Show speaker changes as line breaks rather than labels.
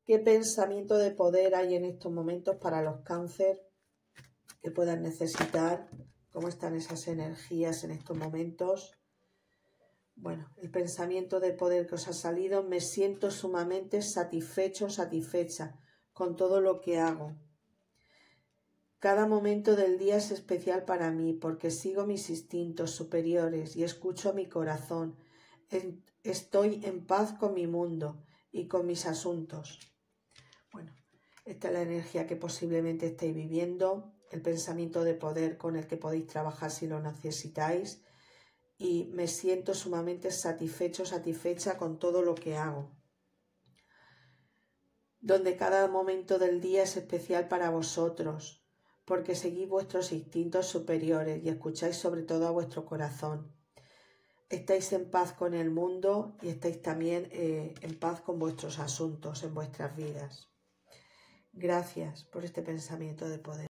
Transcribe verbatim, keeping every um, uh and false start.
¿Qué pensamiento de poder hay en estos momentos para los cáncer que puedan necesitar? ¿Cómo están esas energías en estos momentos? Bueno, el pensamiento de poder que os ha salido: me siento sumamente satisfecho, satisfecha con todo lo que hago. Cada momento del día es especial para mí porque sigo mis instintos superiores y escucho mi corazón. Estoy en paz con mi mundo y con mis asuntos. Bueno, esta es la energía que posiblemente estéis viviendo, el pensamiento de poder con el que podéis trabajar si lo necesitáis. Y me siento sumamente satisfecho, satisfecha con todo lo que hago. Donde cada momento del día es especial para vosotros, porque seguís vuestros instintos superiores y escucháis sobre todo a vuestro corazón. Estáis en paz con el mundo y estáis también eh, en paz con vuestros asuntos en vuestras vidas. Gracias por este pensamiento de poder.